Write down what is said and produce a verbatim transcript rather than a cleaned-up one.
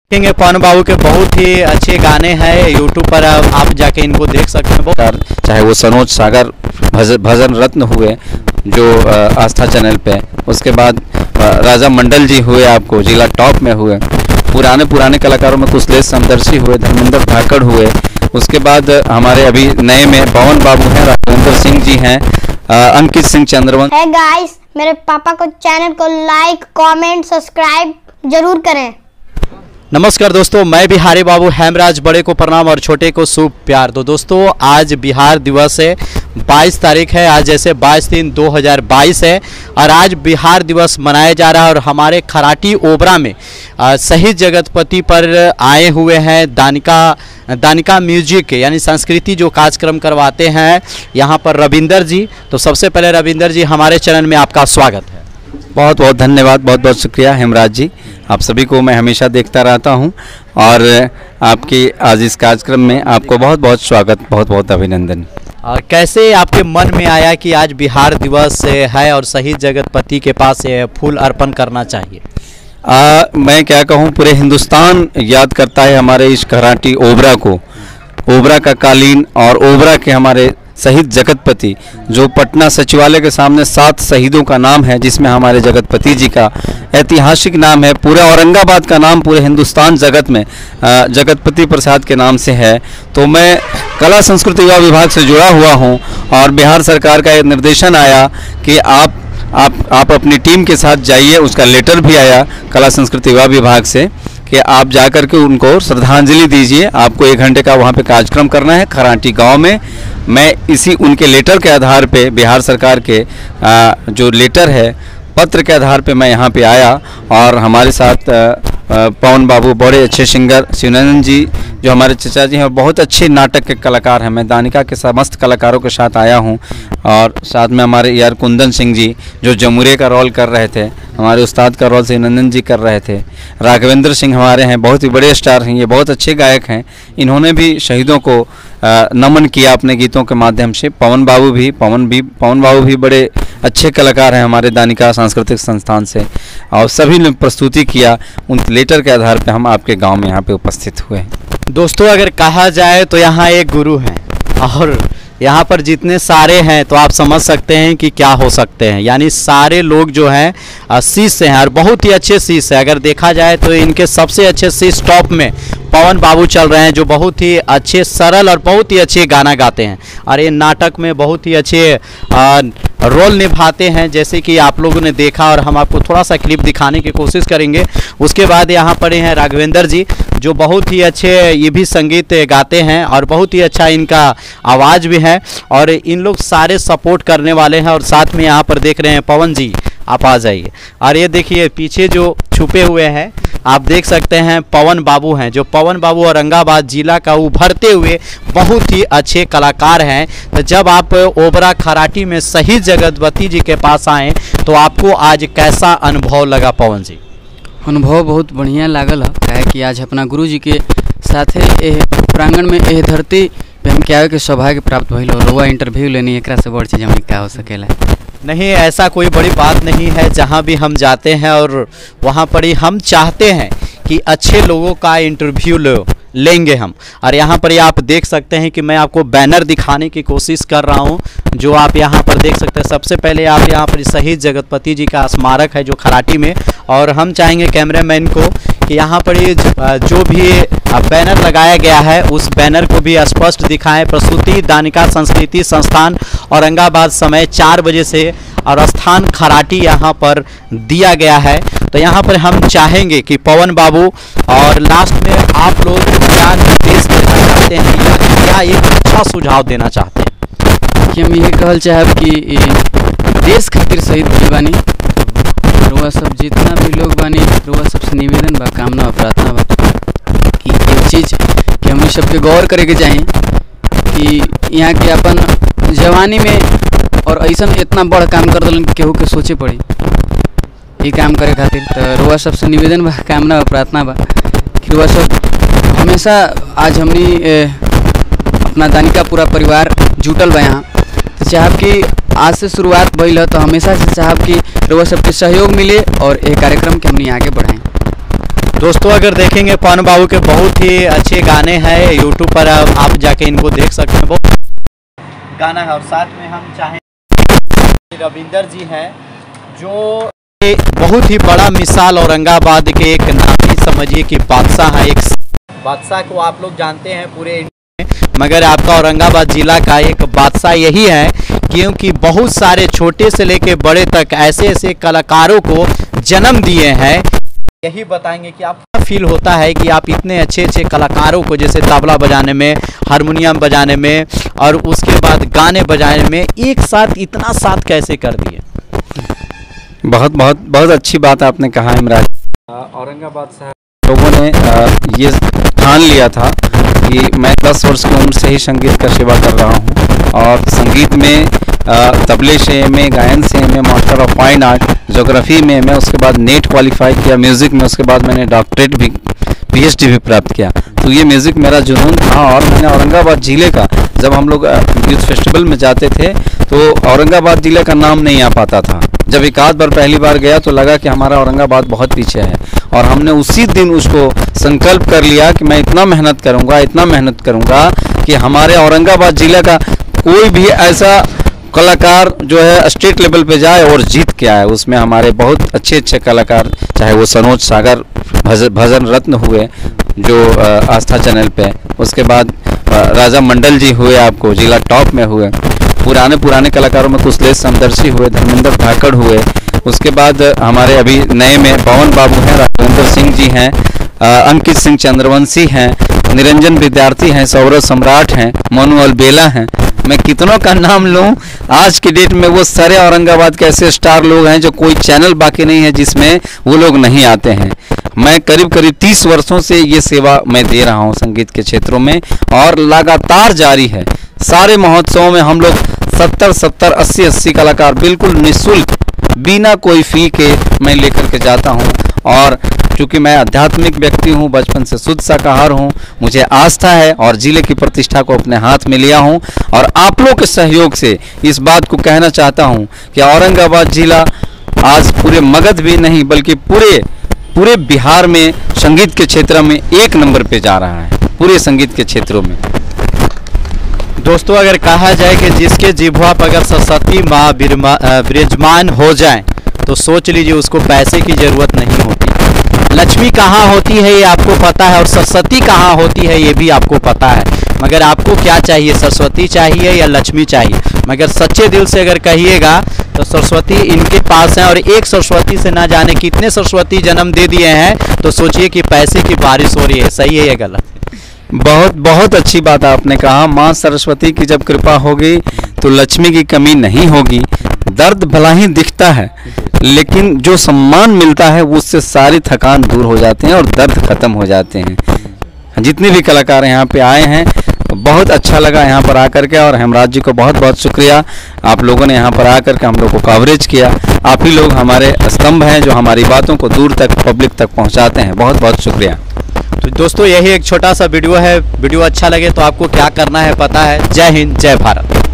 देखेंगे पवन बाबू के बहुत ही अच्छे गाने हैं यूट्यूब पर, आप जाके इनको देख सकते हैं। बहुत चाहे वो सनोज सागर भजन भजन रत्न हुए जो आस्था चैनल पे, उसके बाद राजा मंडल जी हुए, आपको जिला टॉप में हुए, पुराने पुराने कलाकारों में कुशलेश समदर्शी हुए, धर्मेंद्र धाकड़ हुए, उसके बाद हमारे अभी नए में पवन बाबू हैं, राघवेंद्र सिंह जी हैं, अंकित सिंह चंद्रवंशी। है गाइस, मेरे पापा को चैनल को लाइक कमेंट सब्सक्राइब जरूर करें। नमस्कार दोस्तों, मैं बिहारी बाबू हेमराज, बड़े को प्रणाम और छोटे को शुभ प्यार। तो दोस्तों आज बिहार दिवस है, बाईस तारीख है, आज जैसे बाईस तीन दो हज़ार बाईस है और आज बिहार दिवस मनाया जा रहा है। और हमारे खराटी ओबरा में शहीद जगतपति पर आए हुए हैं दानिका दानिका म्यूजिक यानी संस्कृति जो कार्यक्रम करवाते हैं यहाँ पर रविंदर जी। तो सबसे पहले रविंदर जी, हमारे चैनल में आपका स्वागत है। बहुत बहुत धन्यवाद, बहुत बहुत शुक्रिया हेमराज जी, आप सभी को मैं हमेशा देखता रहता हूं और आपकी आज इस कार्यक्रम में आपको बहुत बहुत स्वागत, बहुत बहुत अभिनंदन। और कैसे आपके मन में आया कि आज बिहार दिवस है और शहीद जगतपति के पास फूल अर्पण करना चाहिए? आ, मैं क्या कहूं, पूरे हिंदुस्तान याद करता है हमारे इस खराटी ओबरा को, ओबरा का कालीन और ओबरा के हमारे शहीद जगतपति जो पटना सचिवालय के सामने सात शहीदों का नाम है, जिसमें हमारे जगतपति जी का ऐतिहासिक नाम है। पूरे औरंगाबाद का नाम पूरे हिंदुस्तान जगत में जगतपति प्रसाद के नाम से है। तो मैं कला संस्कृति युवा विभाग से जुड़ा हुआ हूं और बिहार सरकार का एक निर्देशन आया कि आप आप आप अपनी टीम के साथ जाइए, उसका लेटर भी आया कला संस्कृति युवा विभाग से कि आप जाकर के उनको श्रद्धांजलि दीजिए। आपको एक घंटे का वहाँ पे कार्यक्रम करना है खराटी गांव में। मैं इसी उनके लेटर के आधार पे, बिहार सरकार के आ, जो लेटर है पत्र के आधार पे मैं यहाँ पे आया और हमारे साथ आ, आ, पवन बाबू बड़े अच्छे सिंगर, शिवनंदन जी जो हमारे चचा जी हैं, बहुत अच्छे नाटक के कलाकार हैं। मैं दानिका के समस्त कलाकारों के साथ आया हूँ और साथ में हमारे यार कुंदन सिंह जी जो जमुरे का रोल कर रहे थे, हमारे उस्ताद का रोल शिवनंदन जी कर रहे थे, राघवेंद्र सिंह हमारे हैं, बहुत ही बड़े स्टार हैं, ये बहुत अच्छे गायक हैं। इन्होंने भी शहीदों को नमन किया अपने गीतों के माध्यम से। पवन बाबू भी पवन भी पवन बाबू भी बड़े अच्छे कलाकार हैं हमारे दानिका सांस्कृतिक संस्थान से, और सभी ने प्रस्तुति किया। उन लेटर के आधार पे हम आपके गांव में यहाँ पे उपस्थित हुए हैं। दोस्तों अगर कहा जाए तो यहाँ एक गुरु हैं और यहाँ पर जितने सारे हैं तो आप समझ सकते हैं कि क्या हो सकते हैं। यानी सारे लोग जो हैं शिष्य हैं और बहुत ही अच्छे शिष्य हैं। अगर देखा जाए तो इनके सबसे अच्छे शिष्य टॉप में पवन बाबू चल रहे हैं जो बहुत ही अच्छे, सरल और बहुत ही अच्छे गाना गाते हैं और ये नाटक में बहुत ही अच्छे आ, रोल निभाते हैं, जैसे कि आप लोगों ने देखा। और हम आपको थोड़ा सा क्लिप दिखाने की कोशिश करेंगे। उसके बाद यहाँ पर हैं राघवेंद्र जी जो बहुत ही अच्छे ये भी संगीत गाते हैं और बहुत ही अच्छा इनका आवाज़ भी है और इन लोग सारे सपोर्ट करने वाले हैं। और साथ में यहाँ पर देख रहे हैं पवन जी, आप आ जाइए। और ये देखिए पीछे जो छुपे हुए हैं आप देख सकते हैं पवन बाबू हैं, जो पवन बाबू औरंगाबाद जिला का उभरते हुए बहुत ही अच्छे कलाकार हैं। तो जब आप ओबरा खराटी में शहीद जगतपति जी के पास आए तो आपको आज कैसा अनुभव लगा पवन जी? अनुभव बहुत बढ़िया लागल है, काहे कि आज अपना गुरु जी के साथे एह प्रांगण में एह धरती पे हम क्या के सौभाग्य प्राप्त भइल और रुआ इंटरव्यू लेनी, एकरा से बड़ चीज हमें क्या हो सकेला। नहीं, ऐसा कोई बड़ी बात नहीं है। जहाँ भी हम जाते हैं और वहाँ पर ही हम चाहते हैं कि अच्छे लोगों का इंटरव्यू लो लेंगे हम। और यहाँ पर ही आप देख सकते हैं कि मैं आपको बैनर दिखाने की कोशिश कर रहा हूँ जो आप यहाँ पर देख सकते हैं। सबसे पहले आप यहाँ पर शहीद जगतपति जी का स्मारक है जो खराटी में, और हम चाहेंगे कैमरामैन को कि यहाँ पर ये जो भी बैनर लगाया गया है उस बैनर को भी स्पष्ट दिखाएं। प्रस्तुति दानिका संस्कृति संस्थान औरंगाबाद, समय चार बजे से और स्थान खराटी यहाँ पर दिया गया है। तो यहाँ पर हम चाहेंगे कि पवन बाबू और लास्ट में आप लोग क्या निर्देश देना चाहते हैं या क्या एक अच्छा सुझाव देना चाहते हैं? कि हम ये कहल चाहब कि देश खातिर शहीद भइल बानी, रुआ सब जितना भी लोग बानी, रुआ सबसे निवेदन बा, कामना बा, प्रार्थना बा कि एक चीज़ कि हम सबके गौर करे के चाहें कि यहाँ के अपन जवानी में और ऐसा इतना बड़ काम कर दिलन केहू के सोचे पड़ी ये काम करे खातिर। तो रुआ सबसे निवेदन बा, कामना बा, प्रार्थना बा कि रुआ सब हमेशा आज हमनी अपना दानिका पूरा परिवार जुटल बा यहाँ। तो चाहब कि आज से शुरुआत भइल है तो हमेशा से चाहब कि रुआ सबके सहयोग मिले और ये कार्यक्रम के हमनी आगे बढ़ाएं। दोस्तों अगर देखेंगे पवन बाबू के बहुत ही अच्छे गाने हैं, यूट्यूब पर आप जाके इनको देख सकते हैं, बहुत गाना है। और साथ में हम चाहें रविंदर जी हैं जो बहुत ही बड़ा मिसाल औरंगाबाद के एक नामी समझिए कि बादशाह है। एक बादशाह को आप लोग जानते हैं पूरे इंडिया में, मगर आपका औरंगाबाद जिला का एक बादशाह यही है क्योंकि बहुत सारे छोटे से लेके बड़े तक ऐसे ऐसे कलाकारों को जन्म दिए हैं। यही बताएंगे कि आपका फील होता है कि आप इतने अच्छे अच्छे कलाकारों को जैसे तबला बजाने में, हारमोनियम बजाने में और उसके बाद गाने बजाने में एक साथ इतना साथ कैसे कर दिए। बहुत बहुत बहुत अच्छी बात आपने कहा इमरान। औरंगाबाद साहब लोगों ने ये ठान लिया था कि मैं दस वर्ष की उम्र से ही संगीत का सेवा कर रहा हूँ और संगीत में तबले से एम ए, गायन से M A, master of fine art, geography में मैं उसके बाद नेट क्वालिफाई किया म्यूज़िक में, उसके बाद मैंने डॉक्टरेट भी पीएचडी भी प्राप्त किया। तो ये म्यूज़िक मेरा जुनून था और मैंने औरंगाबाद ज़िले का, जब हम लोग यूथ फेस्टिवल में जाते थे तो औरंगाबाद ज़िले का नाम नहीं आ पाता था। जब एक आध बार पहली बार गया तो लगा कि हमारा औरंगाबाद बहुत पीछे है और हमने उसी दिन उसको संकल्प कर लिया कि मैं इतना मेहनत करूँगा इतना मेहनत करूँगा कि हमारे औरंगाबाद ज़िले का कोई भी ऐसा कलाकार जो है स्टेट लेवल पे जाए और जीत के आए। उसमें हमारे बहुत अच्छे अच्छे कलाकार, चाहे वो सनोज सागर भज, भजन रत्न हुए जो आस्था चैनल पे, उसके बाद राजा मंडल जी हुए, आपको जिला टॉप में हुए, पुराने पुराने कलाकारों में कुशलेश समदर्शी हुए, धर्मेंद्र धाकड़ हुए, उसके बाद हमारे अभी नए में पवन बाबू हैं, राघवेंद्र सिंह जी हैं, अंकित सिंह चंद्रवंशी हैं, निरंजन विद्यार्थी हैं, सौरभ सम्राट हैं, मनु अलबेला हैं। मैं कितनों का नाम लूं। आज की डेट में वो सारे औरंगाबाद के ऐसे स्टार लोग हैं जो कोई चैनल बाकी नहीं है जिसमें वो लोग नहीं आते हैं। मैं करीब करीब तीस वर्षों से ये सेवा मैं दे रहा हूँ संगीत के क्षेत्रों में और लगातार जारी है। सारे महोत्सवों में हम लोग सत्तर सत्तर अस्सी अस्सी कलाकार बिल्कुल निःशुल्क बिना कोई फी के मैं लेकर के जाता हूँ। और चूँकि मैं आध्यात्मिक व्यक्ति हूँ, बचपन से शुद्ध शाकाहार हूँ, मुझे आस्था है और जिले की प्रतिष्ठा को अपने हाथ में लिया हूँ और आप लोग के सहयोग से इस बात को कहना चाहता हूँ कि औरंगाबाद जिला आज पूरे मगध भी नहीं बल्कि पूरे पूरे बिहार में संगीत के क्षेत्र में एक नंबर पे जा रहा है, पूरे संगीत के क्षेत्रों में। दोस्तों अगर कहा जाए कि जिसके जिह्वा पर अगर सरस्वती माँ विराजमान हो जाए तो सोच लीजिए उसको पैसे की ज़रूरत नहीं होती। लक्ष्मी कहाँ होती है ये आपको पता है और सरस्वती कहाँ होती है ये भी आपको पता है, मगर आपको क्या चाहिए, सरस्वती चाहिए या लक्ष्मी चाहिए। मगर सच्चे दिल से अगर कहिएगा तो सरस्वती इनके पास है और एक सरस्वती से ना जाने कितने सरस्वती जन्म दे दिए हैं। तो सोचिए कि पैसे की बारिश हो रही है, सही है या गलत? बहुत बहुत अच्छी बात आपने कहा। माँ सरस्वती की जब कृपा होगी तो लक्ष्मी की कमी नहीं होगी। दर्द भला ही दिखता है लेकिन जो सम्मान मिलता है उससे सारी थकान दूर हो जाते हैं और दर्द खत्म हो जाते हैं। जितने भी कलाकार यहाँ पे आए हैं बहुत अच्छा लगा यहाँ पर आकर के और हेमराज जी को बहुत बहुत शुक्रिया। आप लोगों ने यहाँ पर आकर के हम लोग को कवरेज किया। आप ही लोग हमारे स्तंभ हैं जो हमारी बातों को दूर तक पब्लिक तक पहुँचाते हैं। बहुत बहुत शुक्रिया। तो दोस्तों यही एक छोटा सा वीडियो है। वीडियो अच्छा लगे तो आपको क्या करना है पता है। जय हिंद, जय भारत।